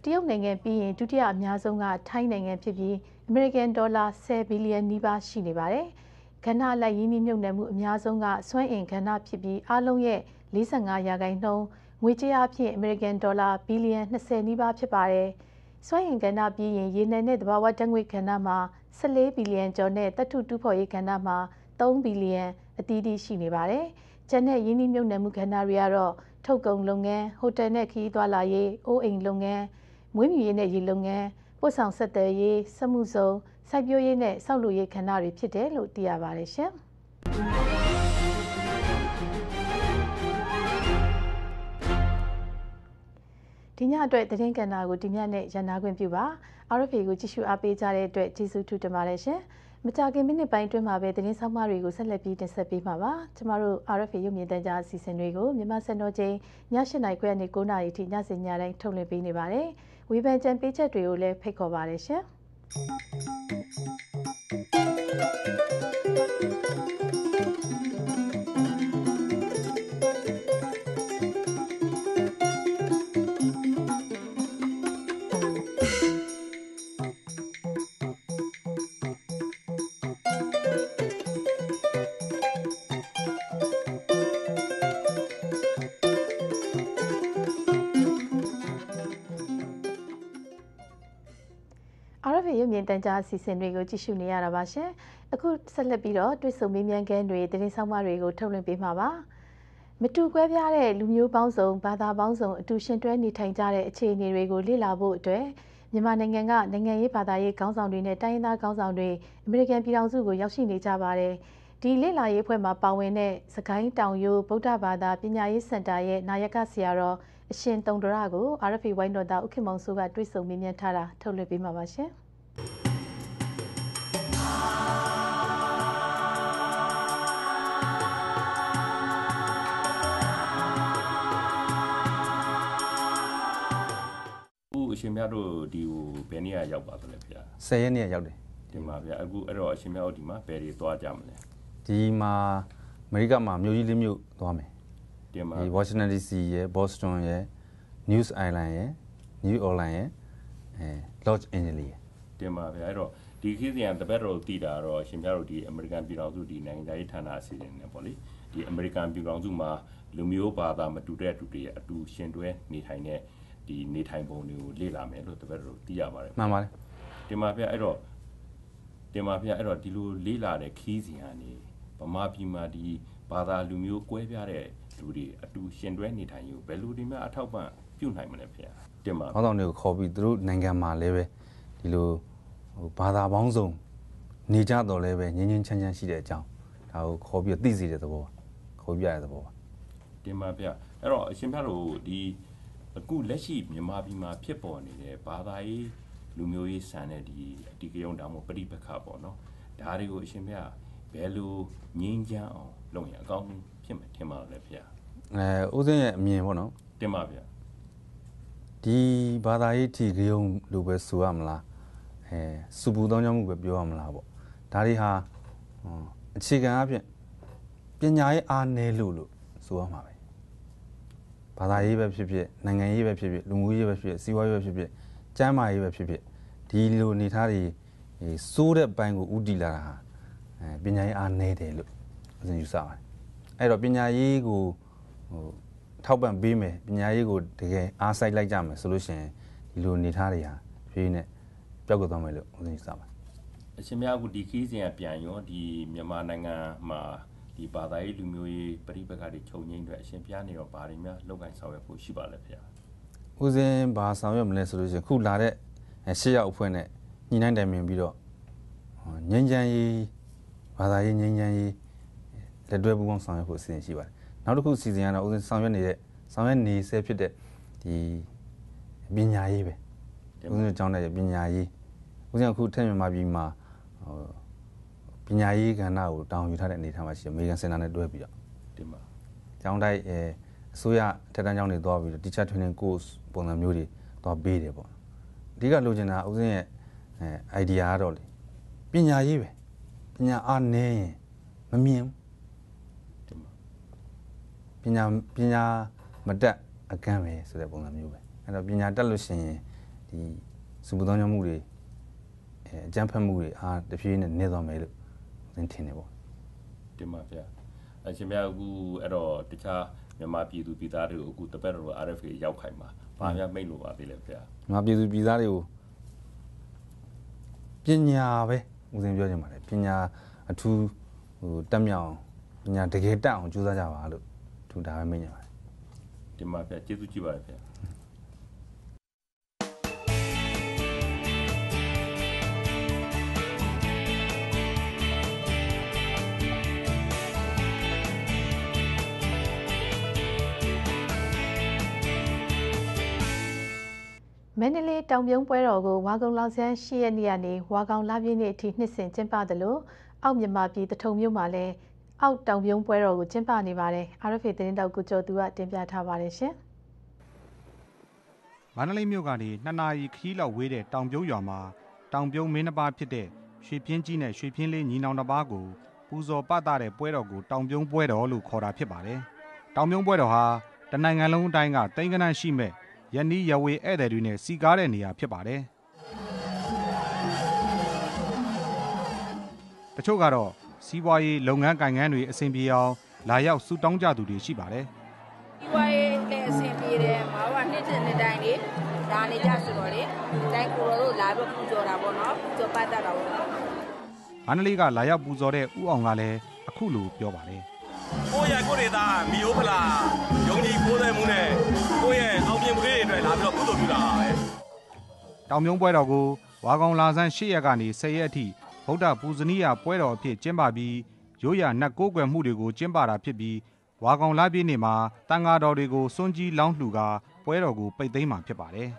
ရုတ်နိုင်ငံပြီးရင်ဒုတိယအများဆုံးကထိုင်းနိုင်ငံဖြစ်ပြီးအမေရိကန်ဒေါ်လာဆယ်ဘီလီယံနီးပါးရှိနေပါတယ်။ကဏ္ဍလိုက်ရင်းနှီးမြှုပ်နှံမှုအများဆုံးကစွမ်းအင်ကဏ္ဍဖြစ်ပြီးအားလုံးရဲ့လေးဆယ်ငါရာခိုင်နှုန်းငွေကြေးအဖြစ်အမေရိကန်ဒေါ်လာဘီလီယံနှစ်ဆယ်နီးပါးဖြစ်ပါတယ်။စွမ်းအင်ကဏ္ဍပြီးရင်ရေနံနဲ့သဘာဝဓာတ်ငွေ့ကဏ္ဍမှာဆယ်လေးဘီလီယံကျော်နဲ့သတ္ထုတူးဖော်ရေးကဏ္ဍမှာသုံးဘီလီယံအသီးသီးရှိနေပါတယ်။ကျန်တဲ့ရင်းနှီးမြှုပ်နှံမှုကဏ္ဍတွေကတော့ထုတ်ကုန်လုပ်ငန်းဟိုတယ်နဲ့ခရီးသွားလာရေးအိုးအိမ်လုပ်ငန်းမွေးမြူရေးနဲ့ရေလုပ်ငန်းပို့ဆောင်ဆက်သွယ်ရေးစက်မှုဇုံစိုက်ပျိုးရေးနဲ့ဆောက်လုပ်ရေးကဏ္ဍတွေဖြစ်တယ်လို့သိရပါတယ်ရှင်။ဒီညအတွက်သတင်းကဏ္ဍကိုဒီညနဲ့ရန်နာခွင့်ပြုပါ R F A ကိုကြည့်ရှုအားပေးကြတဲ့အတွက်ကျေးဇူးထူးတင်ပါတယ်ရှင်။မကြာခင်မိနစ်ပိုင်းအတွင်းမှာပဲသတင်းဆောင်မတွေကိုဆက်လက်ပြီးတင်ဆက်ပေးမှာပါ။ကျမတို့ R F A ရုပ်မြင်သံကြားအစီအစဉ်တွေကိုမြန်မာစံတော်ချိန်ည၈နာရီခွဲကနေ၉နာရီထိညစဉ်ညတိုင်းထုတ်လွှင့်ပေးနေပါတယ်။ဝေဖန်ကြံပေးချက်တွေကိုလည်းဖိတ်ခေါ်ပါတယ်ရှင်။ R F A ရုပ်မြင်သံကြားအစီအစဉ်တွေကိုကြည့်ရှုနေရတာပါရှင်။အခုဆက်လက်ပြီးတော့တွေ့ဆုံမေးမြန်းခန်းတွေသတင်းဆောင်မတွေကိုထုတ်လွှင့်ပေးမှာပါ။မတူကွဲပြားတဲ့လူမျိုးပေါင်းစုံဘာသာပေါင်းစုံအတူရှင်တွဲနေထိုင်ကြတဲ့အခြေအနေတွေကိုလေ့လာဖို့အတွက်မြန်မာနိုင်ငံကနိုင်ငံရေးဘာသာရေးခေါင်းဆောင်တွေနဲ့တိုင်းရင်းသားခေါင်းဆောင်တွေအမေရိကန်ပြည်ထောင်စုကိုရောက်ရှိနေကြပါတယ်။ဒီလေ့လာရေးအဖွဲ့မှာပါဝင်တဲ့စကိုင်းတောင်ရိုးဗုဒ္ဓဘာသာပညာရေးစင်တာရဲ့နာယကဆရာတော်အရှင်တုံဒရကို R F A ဝိုင်းတော်သားဥက္ကမောင်စိုးကတွေ့ဆုံမေးမြန်းထားတာထုတ်လွှင့်ပေးမှာပါရှင်။အရှင်မြတ်တို့ဒီကိုဘယ်နေ့ရောက်ပါသလဲဗျာဆယ်ရက်နေ့ရောက်တယ်ဒီမှာဗျာအခုအဲ့တော့အရှင်မြတ်တို့ဒီမှာဘယ်တွေသွားကြမလဲဒီမှာအမေရိကမှာမြို့ကြီးလေးမြို့သွားမယ်ဒီမှာဒီ Washington D C ရယ် Boston ရယ် New Island ရယ် New Orleans ရယ်အဲ Los Angeles ရယ်ဒီမှာဗျာအဲ့တော့ဒီခေတ်စီကတပတ်တော်တည်တာတော့အရှင်မြတ်တို့ဒီအမေရိကန်ပြည်ထောင်စုဒီနိုင်ငံသားရေးဌာနအစီအစဉ်နဲ့ပေါ့လေဒီအမေရိကန်ပြည်ထောင်စုမှာလူမျိုးဘာသာမတူတဲ့သူတွေအတူရှင်တွဲနေထိုင်တဲ့ဒီနေထိုင်ပုံတွေကိုလေ့လာမယ်လို့တပည့်တော်သိရပါတယ်မှန်ပါတယ်ဒီမှာဗျအဲ့တော့ဒီမှာဗျအဲ့တော့ဒီလိုလေ့လာတဲ့ခီးစဉ်ကနေဗမာပြည်မှာဒီဘာသာလူမျိုးကွဲပြားတဲ့လူတွေအတူရှင်တွဲနေထိုင်อยู่ဘယ်လိုဒီမှာအထောက်ပံ့ပြုနိုင်မလဲဗျဒီမှာခေါင်းဆောင်တွေကိုခေါ်ပြီးသူတို့နိုင်ငံမှာလည်းပဲဒီလိုဟိုဘာသာပေါင်းစုံနေကြတော့လည်းပဲငင်းငင်းချမ်းချမ်းရှိတဲ့အကြောင်းဒါကိုခေါ်ပြီးသိစေတဲ့သဘောပါခေါ်ပြရတဲ့သဘောပါဒီမှာဗျအဲ့တော့အရှင်မြတ်တို့ဒီအခုလက်ရှိမြန်မာပြည်မှာဖြစ်ပေါ်နေတဲ့ဘာသာရေးလူမျိုးရေးဆန်တဲ့ဒီအတီးကယုံတောင်မှုပရိပက္ခပေါ့နော်ဒါတွေကိုအရှင်ဘုရားဘယ်လိုငြိမ်းချမ်းအောင်လုပ်ရင်အကောင်းဖြစ်မယ်ထင်ပါလဲဗျာအဲဦးစင်းရဲ့အမြင်ပေါ့နော်တင်ပါဗျာဒီဘာသာရေးတီကယုံလို့ပဲဆိုရမလားအဲစုပူတောင်းကြမှုပဲပြောရမလားပေါ့ဒါတွေဟာအခြေခံအဖြစ်ပညာရေးအားနည်းလို့လို့ဆိုရမှာပဲဘာသာရေးပဲဖြစ်ဖြစ်နိုင်ငံရေးပဲဖြစ်ဖြစ်လူမှုရေးပဲဖြစ်ဖြစ်စီးပွားရေးပဲဖြစ်ဖြစ်ကျန်းမာရေးပဲဖြစ်ဖြစ်ဒီလိုနေထားတွေစိုးတဲ့ဘိုင်းကိုဥတီလာတာဟာအဲပညာရေးအားနည်းတယ်လို့အစဉ်ယူဆပါတယ်အဲ့တော့ပညာရေးကိုဟိုထောက်ပံ့ပေးမယ်ပညာရေးကိုတကယ်အားစိုက်လိုက်ကြမယ်ဆိုလို့ရှိရင်ဒီလိုနေထားတွေဟာဖြည်းနဲ့ပျောက်ကွယ်သွားမယ်လို့အစဉ်ယူဆပါတယ်အရှင်များကဒီခီးစဉ်ကပြန်ရောဒီမြန်မာနိုင်ငံမှာဒီဘာသာရေးလူမျိုးရေးပရိပက္ခတွေချုပ်ငြိမ်းအတွက်အရှင်ပြားနေတော့ဘာတွေများလောက်ကိုင်းဆောင်ရွက်ဖို့ရှိပါလဲဗျာဦးစင်းဘာဆောင်ရွက်မလဲဆိုလို့ရှိရင်ခုလာတဲ့ရှစ်ရောက်အဖွဲ့နဲ့ညှိနှိုင်းတိုင်ပင်ပြီးတော့ငြိမ်းချမ်းရေးဘာသာရေးငြိမ်းချမ်းရေးလက်တွဲပူးပေါင်းဆောင်ရွက်ဖို့အစီအစဉ်ရှိပါတယ်နောက်တစ်ခုအစီအစဉ်ကတော့ဦးစင်းဆောင်ရွက်နေတဲ့ဆောင်ရွက်နေဆဲဖြစ်တဲ့ဒီပညာရေးပဲဦးစင်းကျောင်းတဲ့ပညာရေးဦးစင်းအခုထက်မြန်မာပြည်မှာဟိုပညာရေးကဏ္ဍကိုတောင်းယူထားတဲ့အနေအထားမှာရှိတယ်အမေရိကန်စင်တာနဲ့တွဲပြီးတော့တင်ပါကျောင်းတိုက်အဲအစိုးရထက်တန်းကျောင်းတွေသွားပြီးတော့ teacher training course ပုံစံမျိုးတွေသွားပေးတယ်ပေါ့အဓိကလိုချင်တာဦးစင်းရဲ့အဲ idea ကတော့လေပညာရေးပဲပညာအားနည်းရင်မမြင်တင်ပါပညာပညာမတက်အကန့်ပဲဆိုတဲ့ပုံစံမျိုးပဲအဲ့တော့ပညာတက်လို့ရှိရင်ဒီစပူသောကြောင့်မှုတွေအဲအကြမ်းဖက်မှုတွေအားတဖြည်းဖြည်းနဲ့နည်းသွားမယ်လို့သင်ထင်တယ်ပေါ့တင်ပါဗျာအရှင်မြတ်အခုအဲ့တော့တခြားမြန်မာပြည်သူပြည်သားတွေကိုအခုတပတ်တော် R F A ရောက်ခိုင်မှာဘာများမိတ်လို့ပါသေးလဲဗျာမြန်မာပြည်သူပြည်သားတွေကိုပညာပဲဦးစင်ပြောချင်ပါတယ်ပညာအထူးဟိုတက်မြောင်ပညာတကယ်တက်အောင်ကြိုးစားကြပါလို့သူဒါပဲမိတ်နေပါတယ်တင်ပါဗျာကျေးဇူးကြည့်ပါတယ်ဗျာမန္တလေးတောင်ပြုံးပွဲတော်ကိုဝါကုံလောက်ဆန်း၈ရက်နေ့ကနေဝါကောင်လပြည့်နေ့အထိနှစ်စဉ်ကျင်းပသလိုအောက်မြန်မာပြည်တထုံမြို့မှာလည်းအောက်တောင်ပြုံးပွဲတော်ကိုကျင်းပနေပါတယ်။ R F A သတင်းတောက်ကိုကျော်သူကတင်ပြထားပါတယ်ရှင်။မန္တလေးမြို့ကနေနှစ်နာရီခရီးလောက်ဝေးတဲ့တောင်ပြုံးရွာမှာတောင်ပြုံးမင်းတစ်ပါးဖြစ်တဲ့ရွှေပြင်းကြီးနဲ့ရွှေပြင်းလေးညီနောင်တစ်ပါးကိုပူဇော်ပသတဲ့ပွဲတော်ကိုတောင်ပြုံးပွဲတော်လို့ခေါ်တာဖြစ်ပါတယ်။တောင်ပြုံးပွဲတော်ဟာတနိုင်ငံလုံးအတိုင်းကတိမ်ကနန်းရှိမဲ့ယနေ့ရဝေဧည့်သည်တွေနဲ့စီကားတဲ့နေရာဖြစ်ပါတယ်။တချို့ကတော့စီးပွားရေးလုပ်ငန်းကိုင်ငန်းတွေအဆင်ပြေအောင်လာရောက်ဆူတောင်းကြသူတွေရှိပါတယ်။စီးပွားရေးလည်းအဆင်ပြေတယ်။မာဝနှစ်တစ်နှစ်တိုင်းလေးဒါနေကြဆိုတော့လေ။တိုင်းကိုတော်တို့လာပြီးပူဇော်တာပေါ့နော်။ပူဇော်ပတ်တာပေါ့နော်။မန္တလေးကလာရောက်ပူဇော်တဲ့ဦးအောင်ကလည်းအခုလိုပြောပါတယ်။ကိုယ့်ရဲ့ကိုယ့်ဒေသမီယိုးဖလားယုံကြည်ကိုးတဲ့မှုနဲ့ကိုယ့်ရဲ့အောင်မြင်မှုတွေအတွက်လာပြီးတော့ကုသိုလ်ပြုတာပါပဲတောင်ပြုံးပွဲတော်ကိုဝါကောင်လာဆန်း၈ရက်ကနေ၁၀ရက်အထိဗုဒ္ဓပူဇနီးယပွဲတော်အဖြစ်ကျင်းပပြီးရိုးရာနတ်ကိုးကွယ်မှုတွေကိုကျင်းပတာဖြစ်ပြီးဝါကောင်လပြည့်နေ့မှာတန်ဃာတော်တွေကိုစွန့်ကြီးလောင်းလှူကာပွဲတော်ကိုပိတ်သိမ်းမှာဖြစ်ပါတယ်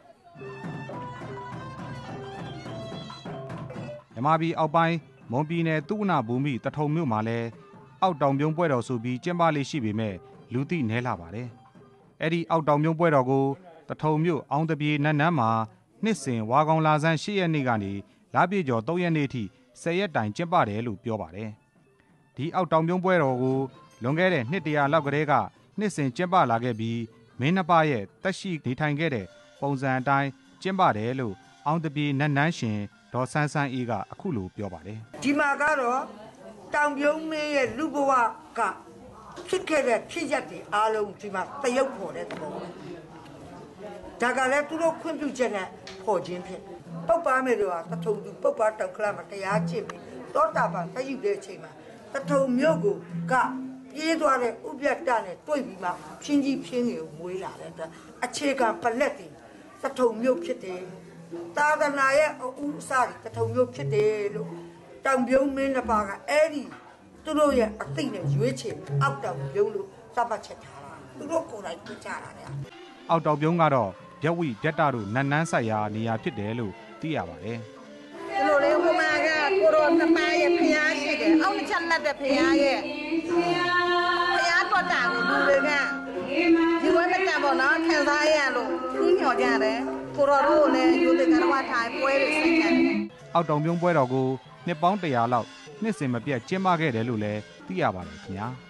မြမပြည်အောက်ပိုင်းမွန်ပြည်နယ်သုဝနာဘူမိတထုံမြို့မှာလည်းအောက်တောင်ပြုံးပွဲတော်ဆိုပြီးကျင်းပလေးရှိပေမဲ့လူသိနည်းလာပါတယ်။အဲ့ဒီအောက်တောင်ပြုံးပွဲတော်ကိုတထုံမြို့အောင်တပြေနန်းနန်းမှာနှစ်စဉ်ဝါကောင်လာဆန်း၈ရက်နေ့ကနေလပြည့်ကျော်၃ရက်နေ့ထိ၁၀ရက်တိုင်ကျင်းပတယ်လို့ပြောပါတယ်။ဒီအောက်တောင်ပြုံးပွဲတော်ကိုလွန်ခဲ့တဲ့နှစ်တရာလောက်ကတည်းကနှစ်စဉ်ကျင်းပလာခဲ့ပြီးမင်းနှစ်ပါးရဲ့တက်ရှိနေထိုင်ခဲ့တဲ့ပုံစံအတိုင်းကျင်းပတယ်လို့အောင်တပြေနန်းနန်းရှင်ဒေါ်ဆန်းဆန်းအေးကအခုလိုပြောပါတယ်။ဒီမှာကတော့တောင်ပြုံးမင်းရဲ့လူဘဝကဖြစ်ခဲ့တဲ့ဖြစ်ရပ်တွေအားလုံးဒီမှာတရုပ်ဖော်တဲ့သဘောဒါကလည်းသူတို့ခွင့်ပြုချက်နဲ့ဖော်ခြင်းဖြစ်ပုပ်ပါမယ်တို့ကတထုံသူပုပ်ပါတောက်ခလာမှာတရားကျင့်ပြီးတောတာပန်တယူတဲ့အချိန်မှာတထုံမြို့ကိုကပြေးသွားတဲ့ဥပယတနဲ့တွေ့ပြီးမှဖြင်းကြီးဖြင်းကြီးကိုမွေးလာတဲ့အတွက်အခြေခံပလက်တွေတထုံမြို့ဖြစ်တယ်သာသနာရဲ့အဥအစတွေတထုံမြို့ဖြစ်တယ်လို့တောင်ပြုံးမင်းတစ်ပါးကအဲ့ဒီသူတို့ရဲ့အသိနဲ့ရွေးချယ်အောက်တောင်ပြုံးလို့သတ်မှတ်ချက်ထားတာသူတို့ကိုယ်တိုင်ပြကြတာလေအောက်တောင်ပြုံးကတော့ဗျက်ဝိဗျက်တာတို့နန်းနန်းဆိုင်ရာနေရာဖြစ်တယ်လို့သိရပါတယ်ဒီလိုလေးဟိုမှာကကိုရောနှစ်ပါးရဲ့ဖျားရှိတယ်အောက်ချက်လက်တဲ့ဖျားရဲ့ဖျားတော်တာကိုလူတွေကဒီဝဲမကြပေါ့နော်ခံစားရလို့သူညော်ကြတယ်ကိုရောတို့လည်းယူတဲ့ကရဝထိုင်ပွဲတွေဆိုင်တယ်အောက်တောင်ပြုံးပွဲတော်ကိုနှစ်ပေါင်းတရာလောက်နှစ်စဉ်မပြတ်ကျင်းပခဲ့တယ်လို့လည်းသိရပါတယ်ခင်ဗျာ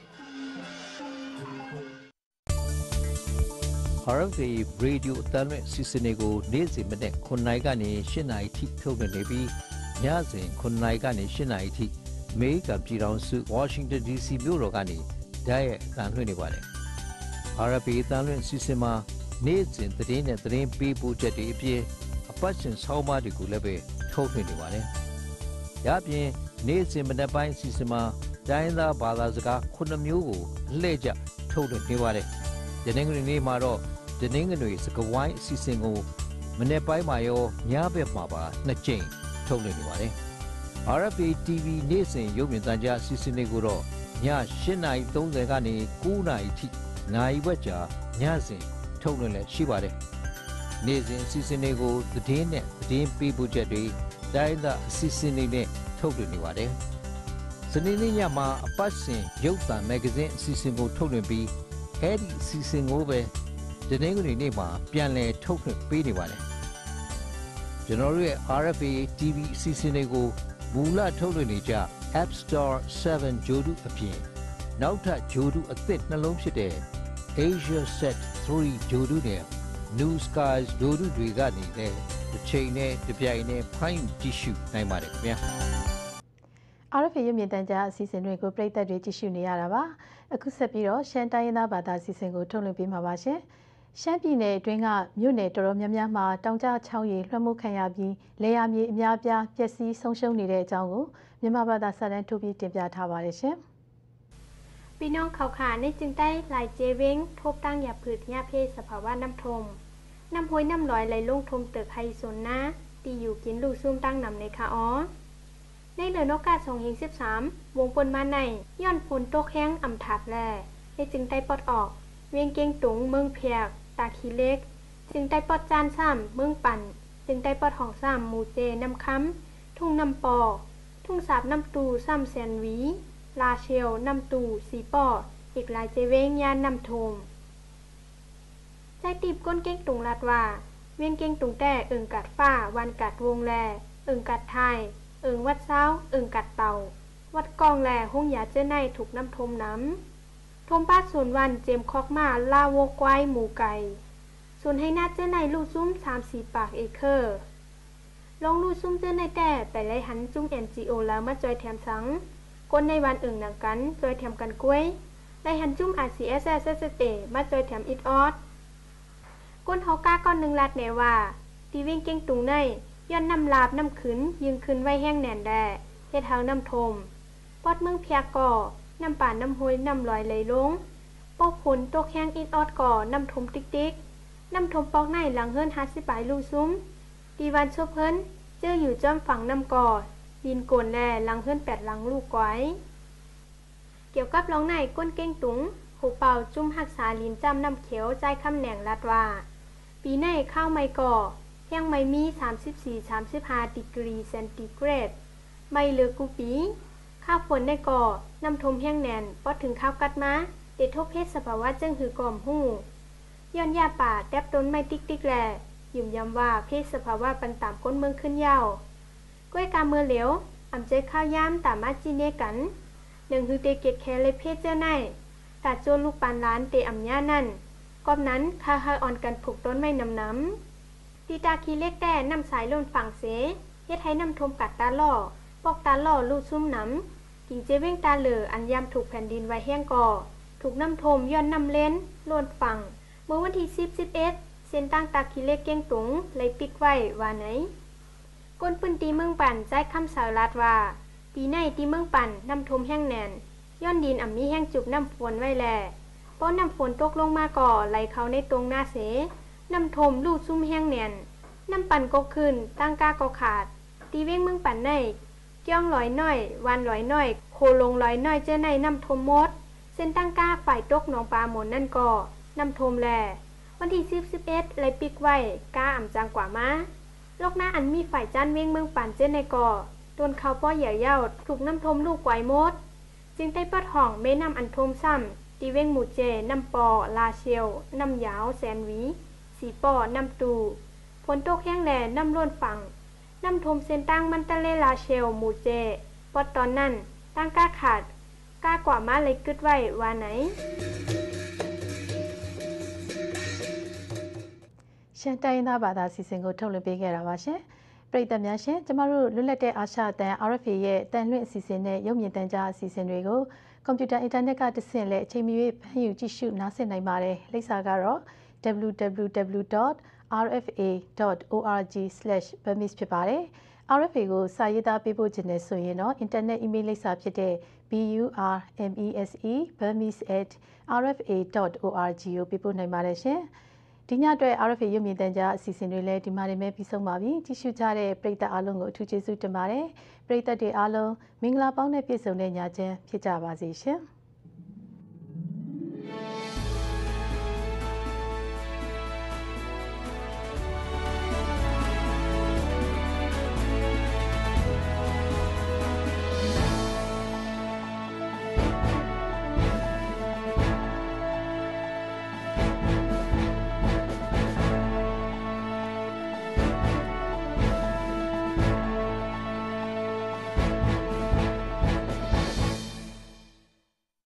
R F A Radio အတန်းနဲ့စီစဉ်တွေကိုနေ့စဉ်မနေ့ခုနိုင်ကနေ၈နာရီထိထုတ်လွှင့်နေပြီးညစဉ်ခုနိုင်ကနေ၈နာရီထိအမေရိကန်ပြည်ထောင်စု Washington D C မြို့တော်ကနေဓာတ်ရိုက်အသံလွှင့်နေပါတယ် R F A အတန်းလွှင့်စီစဉ်မှာနေ့စဉ်သတင်းနဲ့သတင်းပေးပို့ချက်တွေအပြင်အပတ်စဉ်ဆောင်းပါးတွေကိုလည်းပဲထုတ်လွှင့်နေပါတယ်ဒါ့အပြင်နေ့စဉ်မနေ့ပိုင်းစီစဉ်မှာတိုင်းသားဘာသာစကားခုနှစ်မျိုးကိုအလှည့်ကျထုတ်လွှင့်နေပါတယ်ဒီနေ့နေ့မှာတော့ဒီနေ့ငွေစကဝိုင်းအစီအစဉ်ကိုမနေ့ပိုင်းမှာရောညဘက်မှာပါနှစ်ကြိမ်ထုတ်လွှင့်နေပါတယ် R F A T V နေ့စဉ်ရုပ်မြင်သံကြားအစီအစဉ်တွေကိုတော့ည၈နာရီ၃၀ကနေ၉နာရီထိနိုင်ဝက်ကြာညစဉ်ထုတ်လွှင့်လည်းရှိပါတယ်နေ့စဉ်အစီအစဉ်တွေကိုသတင်းနဲ့သတင်းပေးပို့ချက်တွေတိုင်းသားအစီအစဉ်တွေနဲ့ထုတ်လွှင့်နေပါတယ်စနေနေ့ညမှာအပတ်စဉ်ရုပ်သံမဂ္ဂဇင်းအစီအစဉ်ကိုထုတ်လွှင့်ပြီးအဲဒီအစီအစဉ်ကိုပဲဒီနေ့ကနေ့မှာပြန်လည်ထုတ်လွှင့်ပေးနေပါတယ်ကျွန်တော်တို့ရဲ့ R F A T V အစီအစဉ်တွေကိုမူလထုတ်လွှင့်နေကြ App Store 7 Jodu အပြင်နောက်ထပ် Jodu အသစ်နှလုံးဖြစ်တဲ့ Asia Set three Jodu နဲ့ New Skies Jodu တွေကနေလည်းတစ်ချိန်နဲ့တစ်ပြိုင်နဲ့ဖိုင်းကြည့်ရှုနိုင်ပါတယ်ခင်ဗျာ R F A ရုပ်မြင်သံကြားအစီအစဉ်တွေကိုပရိသတ်တွေကြည့်ရှုနေရတာပါအခုဆက်ပြီးတော့ရှမ်းတိုင်းရင်းသားဘာသာအစီအစဉ်ကိုထုတ်လွှင့်ပေးမှာပါရှင်ရှမ်းပြည်နယ်အတွင်းကမြို့နယ်တော်တော်များများမှာတောင်ကျချောင်းရီလွှမ်းမိုးခံရပြီးလေယာမြေအများပြားပျက်စီးဆုံးရှုံးနေတဲ့အကြောင်းကိုမြန်မာဘာသာစာတမ်းထုတ်ပြီးတင်ပြထားပါတယ်ရှင်พี่น้องเขาขาในจึงได้ไหลเจเว้งทบตั้งอย่าผืดยาเพศสภาวะน้ำทมน้ำห้วยน้ำลอยไหลลงทมเติกไฮโซนนะตีอยู่กินลูกซุ่มตั้งนำในคาอ้อในเหลือนกกาสองเฮงสิบสามวงปนมาในย้อนฝนตกแห้งอ่ำถัดแลในจึงได้ปอดออกเวียงเกงตุงเมืองเพียกตาขี้เล็กจึงได้ปอดจานซ้ำเมืองปั่นจึงได้ปอดห้องซ้ำหมูเจน้ำค้ำทุ่งน้ำปอทุ่งสาบน้ำตูซ้ำแสนวีลาเชลน้ำตูสีปออีกหลายเจเวงยานน้ำโทมใจตีบก้นเก้งตุงลัดว่าเวียงเก้งตุงแต่เอิงกัดฝ้าวันกัดวงแลเอิงกัดไทยเอิงวัดเช้าเอิงกัดเต่าวัดกองแลห้องยาเจ้าในถูกน้ำทมน้ำทมป้าส่วนวันเจมคอกมาลาโวกไว้หมูไก่ส่วนให้หน้าเจ้าในลูกซุ้มสามสี่ปากเอเคอร์ลองลูกซุ้มเจ้าในแต่แต่ไรหันจุ้งเอ็นจีโอแล้วมาจอยแถมสังก้นในวันเอิงหนังกันจอยแถมกันกล้วยไรหันจุ้มอาซีเอสเอสเอสเอมาจอยแถมอิดออดก้นเฮาก้าก้อนหนึ่งลัดแนว่าตีวิ่งเก่งตุงในย้อนน้ำลาบน้ำขืนยืงคืนไว้แห้งแน่นแด่เฮ็ดเฮาน้ำทมปอดเมืองเพียก่อน้ำป่าน้ำห้วยน้ำลอยไหลลงปอกผลตกแห้งอิดออดก่อน้ำทมติ๊กติ๊กน้ำทมปอกในหลังเฮิรนฮัสสิปายลูซุ้มตีวันชบเฮิรนเจออยู่จอมฝั่งน้ำก่อดินโกนแลหลังเฮิรนแปดหลังลูกก้อยเกี่ยวกับร้องในก้นเก้งตุงหูเป่าจุ่มหักษาลินจำน้ำเขียวใจคำแหน่งลัดว่าปีในข้าวไม่ก่อแห้งไม่มี สามสิบสี่ถึงสามสิบห้า ดิกรีเซนติเกรดไม่เหลือกูปีข้าวฝนในก่อน้ำทมแห้งแน่นพอถึงข้าวกัดมาเดทบเพศสภาวะจึงหือกล่อมหู้ย้อนยาป่าแทบต้นไม่ติ๊กติ๊กแลยืมย้ำว่าเพศสภาวะปันตามก้นเมืองขึ้นยาวก้วยกาเมื่อเหลวอ่ำใจข้าวย้ำตามมาจีเนกันหนึ่งคือเตเกตแคเลยเพศเจ้าในตัดโจลูกปานล้านเตอ่ำย่านั่นกอบนั้นคาฮาอ่อนกันผูกต้นไม้น้ำน้ำตีตาคีเล็กแต่น้ำสายล่นฝั่งเสเฮ็ดให้น้ำทมกัดตาล่อปอกตาล่อลูกซุ่มน้ำกิ่งเจเว้งตาเหลืออันยำถูกแผ่นดินไว้แห้งก่อถูกน้ำทมย้อนน้ำเล้นล่นฝั่งเมื่อวันที่สิบ สิบเอ็ดเส้นตั้งตาคีเล็กเก้งตุงเลยปิกไว้ว่าไหนก้นปืนตีเมืองปั่นใจคำสาวรัดว่าปีในตีเมืองปั่นน้ำทมแห้งแน่นย้อนดินอ่ำมีแห้งจุบน้ำฝนไว้แลป้อนน้ำฝนตกลงมาก่อไหลเขาในตรงหน้าเสน้ำทมลูดซุ่มแห้งแน่นน้ำปั่นก็ขึ้นตั้งกาก็ขาดตีเว้งเมืองปั่นในเกี้ยงลอยน้อยวันลอยน้อยโคลงลอยน้อยเจอในน้ำทมมดเส้นตั้งกาฝ่ายตกหนองปลาหมนนั่นก่อน้ำทมแลวันที่สิบ สิบเอ็ดไหลปิกไว้กาอ่ำจางกว่ามาโลกหน้าอันมีฝ่ายจ้านเว้งเมืองปั่นเจอในก่อต้นเขาป้อใหญ่เย้าถูกน้ำทมลูกไกวมดจึงได้ปอดห่องเม่น้ำอันทมซ้ำตีเว้งหมูเจน้ำปอลาเชลน้ำยาวแสนวีสีปอน้ำตูฝนตกแห้งแหล่น้ำล้นฝั่งน้ำทมเส้นตั้งมันตะเลลาเชลหมูเจปอดตอนนั้นตั้งก้าขาดก้ากว่ามาเลยกึดไว้ว่าไหนရှမ်းတိုင်းသားဘာသာစီစဉ်ကိုထုတ်လွှင့်ပေးခဲ့တာပါရှင်ပရိသတ်များရှင်ကျမတို့လွတ်လပ်တဲ့အာရှအသံ R F A ရဲ့တန်လွင့်အစီအစဉ်နဲ့ရုပ်မြင်သံကြားအစီအစဉ်တွေကိုကွန်ပျူတာအင်တာနက်ကတဆင့်လည်းအချိန်မီဖန်ယူကြည့်ရှုနားဆင်နိုင်ပါတယ်လိပ်စာကတော့ double-u double-u double-u dot r f a dot org slash burmese ဖြစ်ပါတယ် R F A ကိုစာရေးသားပေးပို့ခြင်းနဲ့ဆိုရင်တော့အင်တာနက်အီးမေးလ်လိပ်စာဖြစ်တဲ့ burmese burmese at r f a dot org ကိုပေးပို့နိုင်ပါတယ်ရှင်ဒီညအတွက် R F A ရုပ်မြင်သံကြားအစီအစဉ်တွေလည်းဒီမှာနေမဲ့ပြီးဆုံးပါပြီကြည့်ရှုကြတဲ့ပရိသတ်အားလုံးကိုအထူးကျေးဇူးတင်ပါတယ်ပရိသတ်တွေအားလုံးမင်္ဂလာပေါင်းနဲ့ပြည့်စုံတဲ့ညချမ်းဖြစ်ကြပါစေရှင်